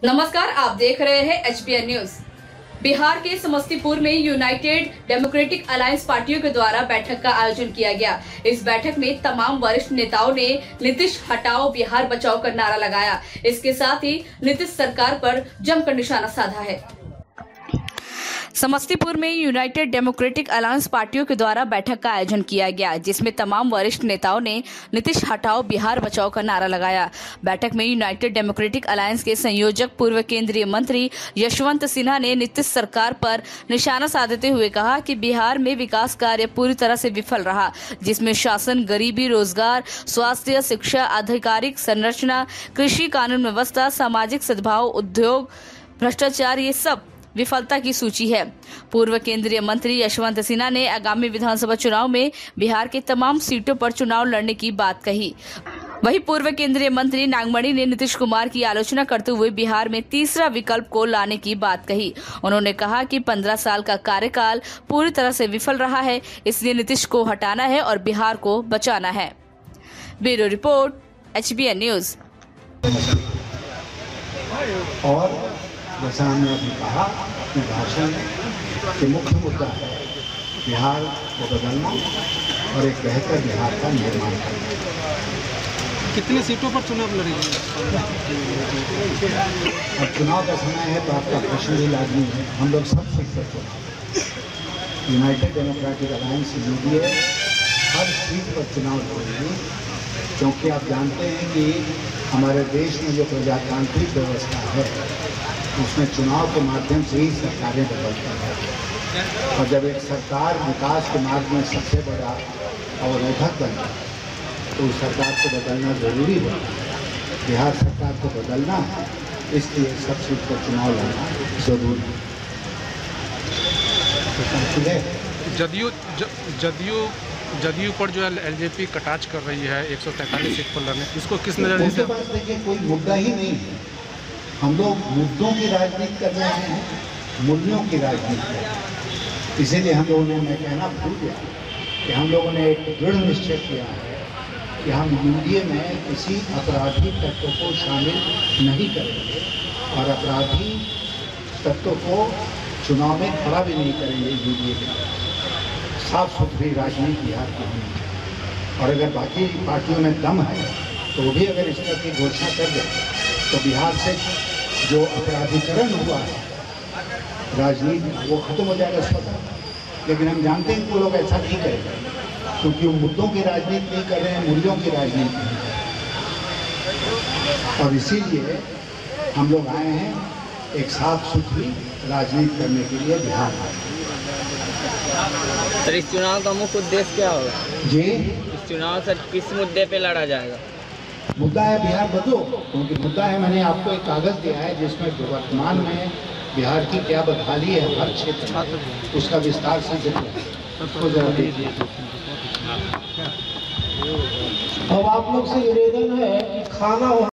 नमस्कार, आप देख रहे हैं HPN न्यूज। बिहार के समस्तीपुर में यूनाइटेड डेमोक्रेटिक अलायंस पार्टियों के द्वारा बैठक का आयोजन किया गया। इस बैठक में तमाम वरिष्ठ नेताओं ने नीतीश हटाओ बिहार बचाओ का नारा लगाया। इसके साथ ही नीतीश सरकार पर जमकर निशाना साधा है। समस्तीपुर में यूनाइटेड डेमोक्रेटिक अलायंस पार्टियों के द्वारा बैठक का आयोजन किया गया, जिसमें तमाम वरिष्ठ नेताओं ने नीतीश हटाओ बिहार बचाओ का नारा लगाया। बैठक में यूनाइटेड डेमोक्रेटिक अलायंस के संयोजक पूर्व केंद्रीय मंत्री यशवंत सिन्हा ने नीतीश सरकार पर निशाना साधते हुए कहा कि बिहार में विकास कार्य पूरी तरह से विफल रहा, जिसमें शासन, गरीबी, रोजगार, स्वास्थ्य, शिक्षा, आधिकारिक संरचना, कृषि, कानून व्यवस्था, सामाजिक सद्भाव, उद्योग, भ्रष्टाचार, ये सब विफलता की सूची है। पूर्व केंद्रीय मंत्री यशवंत सिन्हा ने आगामी विधानसभा चुनाव में बिहार के तमाम सीटों पर चुनाव लड़ने की बात कही। वहीं पूर्व केंद्रीय मंत्री नागमणि ने नीतीश कुमार की आलोचना करते हुए बिहार में तीसरा विकल्प को लाने की बात कही। उन्होंने कहा कि 15 साल का कार्यकाल पूरी तरह से विफल रहा है, इसलिए नीतीश को हटाना है और बिहार को बचाना है। Bureau report, HPN news. और जैसा हमने अभी कहा अपने भाषण में कि मुख्य मुद्दा है बिहार को बदलना और एक बेहतर बिहार का निर्माण करना। कितनी सीटों पर चुनाव लड़ेंगे? अब चुनाव का समय है तो आपका प्रश्न भी लाजमी है। हम लोग सब सीट पर चुनाव, यूनाइटेड डेमोक्रेटिक अलायंस यूडीए हर सीट पर चुनाव लड़ेगी, क्योंकि आप जानते हैं कि हमारे देश में जो प्रजातांत्रिक व्यवस्था है उसमें चुनाव के माध्यम से ही सरकारें बदलती हैं। और जब एक सरकार विकास के मार्ग में सबसे बड़ा अवरोधक बन जाए तो उस सरकार को बदलना जरूरी है। बिहार सरकार को बदलना है, इसलिए सब सीट पर चुनाव लड़ना जरूरी है। जदयू पर जो है LJP कटाच कर रही है 143 सीट पर लड़ने, इसको किस नजरिए से? उनके पास देखिए कोई मुद्दा ही नहीं है। हम लोग मुद्दों की राजनीति कर रहे हैं, मूल्यों की राजनीति कर रहे हैं। इसीलिए हम लोगों ने, मैं कहना भूल गया कि हम लोगों ने एक दृढ़ निश्चय किया है कि हम यूडीए में किसी अपराधी तत्व को शामिल नहीं करेंगे और अपराधी तत्व को चुनाव में खड़ा भी नहीं करेंगे। यूडीए में साफ सुथरी राजनीति बिहार की होनी। और अगर बाकी पार्टियों में दम है तो वो भी अगर इस तरह की घोषणा कर दे तो बिहार से जो अपराधीकरण हुआ है राजनीति वो खत्म हो जाएगा स्वतः। लेकिन हम जानते हैं कि वो लोग ऐसा नहीं करेंगे, क्योंकि वो मुद्दों की राजनीति नहीं कर रहे हैं, मूल्यों की राजनीति नहीं कर रहे। और इसीलिए हम लोग आए हैं एक साफ सुथरी राजनीति करने के लिए बिहार में। सर, इस चुनाव का मुख्य उद्देश्य क्या होगा जी? इस चुनाव से किस मुद्दे पे लड़ा जाएगा? मुद्दा है बिहार बदलो, क्योंकि मुद्दा है, मैंने आपको एक कागज दिया है जिसमें वर्तमान में बिहार की क्या बदहाली है हर क्षेत्र में, उसका विस्तार से जिक्र है। उसको जरा दीजिए। अब आप लोग से निवेदन है कि खाना